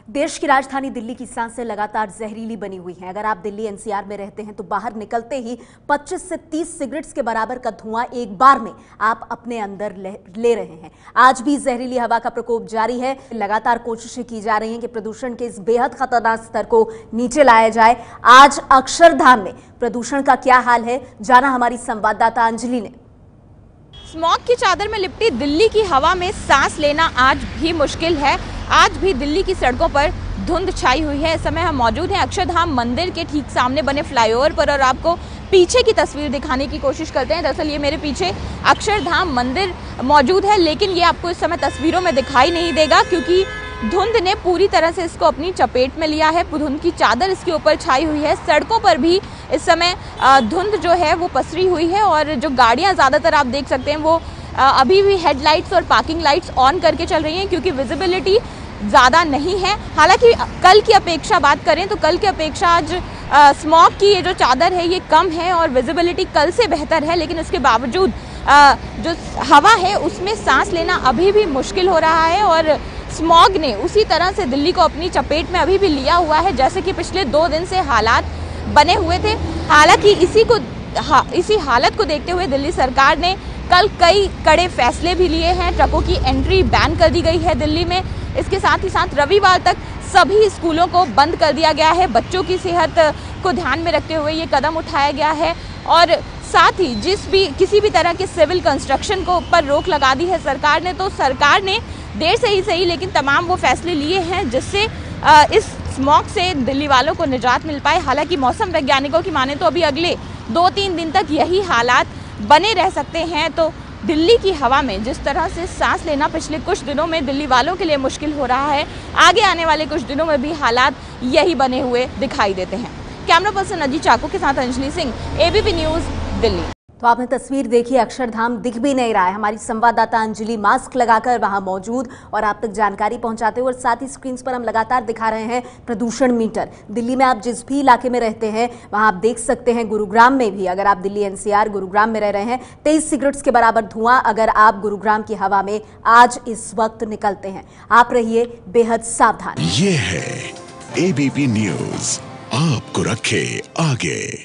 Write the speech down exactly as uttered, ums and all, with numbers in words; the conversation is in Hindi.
देश की राजधानी दिल्ली की सांसें लगातार जहरीली बनी हुई हैं। अगर आप दिल्ली एनसीआर में रहते हैं तो बाहर निकलते ही पच्चीस से तीस सिगरेट्स के बराबर का धुआं एक बार में आप अपने अंदर ले, ले रहे हैं। आज भी जहरीली हवा का प्रकोप जारी है। लगातार कोशिशें की जा रही हैं कि प्रदूषण के इस बेहद खतरनाक स्तर को नीचे लाया जाए। आज अक्षरधाम में प्रदूषण का क्या हाल है, जाना हमारी संवाददाता अंजलि ने। स्मॉग की चादर में लिपटी दिल्ली की हवा में सांस लेना आज भी मुश्किल है। आज भी दिल्ली की सड़कों पर धुंध छाई हुई है। इस समय हम मौजूद हैं अक्षरधाम मंदिर के ठीक सामने बने फ्लाईओवर पर और आपको पीछे की तस्वीर दिखाने की कोशिश करते हैं। दरअसल ये मेरे पीछे अक्षरधाम मंदिर मौजूद है, लेकिन ये आपको इस समय तस्वीरों में दिखाई नहीं देगा क्योंकि धुंध ने पूरी तरह से इसको अपनी चपेट में लिया है। धुंध की चादर इसके ऊपर छाई हुई है। सड़कों पर भी इस समय धुंध जो है वो पसरी हुई है और जो गाड़ियां ज़्यादातर आप देख सकते हैं वो अभी भी हेडलाइट्स और पार्किंग लाइट्स ऑन करके चल रही हैं क्योंकि विजिबिलिटी ज़्यादा नहीं है। हालांकि कल की अपेक्षा बात करें तो कल की अपेक्षा आज स्मॉग की ये जो चादर है ये कम है और विजिबिलिटी कल से बेहतर है, लेकिन उसके बावजूद आ, जो हवा है उसमें सांस लेना अभी भी मुश्किल हो रहा है और स्मॉग ने उसी तरह से दिल्ली को अपनी चपेट में अभी भी लिया हुआ है जैसे कि पिछले दो दिन से हालात बने हुए थे। हालांकि इसी को हा, इसी हालत को देखते हुए दिल्ली सरकार ने कल कई कड़े फैसले भी लिए हैं। ट्रकों की एंट्री बैन कर दी गई है दिल्ली में। इसके साथ ही साथ रविवार तक सभी स्कूलों को बंद कर दिया गया है। बच्चों की सेहत को ध्यान में रखते हुए ये कदम उठाया गया है और साथ ही जिस भी किसी भी तरह के सिविल कंस्ट्रक्शन को पर रोक लगा दी है सरकार ने। तो सरकार ने देर से ही सही लेकिन तमाम वो फैसले लिए हैं जिससे इस स्मॉग से दिल्ली वालों को निजात मिल पाए। हालांकि मौसम वैज्ञानिकों की माने तो अभी अगले दो तीन दिन तक यही हालात बने रह सकते हैं। तो दिल्ली की हवा में जिस तरह से सांस लेना पिछले कुछ दिनों में दिल्ली वालों के लिए मुश्किल हो रहा है, आगे आने वाले कुछ दिनों में भी हालात यही बने हुए दिखाई देते हैं। कैमरा पर्सन अजीत चाकू के साथ अंजलि सिंह, एबीपी न्यूज़, दिल्ली। तो आपने तस्वीर देखी, अक्षरधाम दिख भी नहीं रहा है। हमारी संवाददाता अंजलि मास्क लगाकर वहां मौजूद और आप तक जानकारी पहुंचाते हुए और साथ ही स्क्रीन पर हम लगातार दिखा रहे हैं प्रदूषण मीटर। दिल्ली में आप जिस भी इलाके में रहते हैं वहां आप देख सकते हैं। गुरुग्राम में भी अगर आप दिल्ली एनसीआर गुरुग्राम में रह रहे हैं, तेईस सिगरेट्स के बराबर धुआं अगर आप गुरुग्राम की हवा में आज इस वक्त निकलते हैं। आप रहिए बेहद सावधान। ये है एबीपी न्यूज, आपको रखे आगे।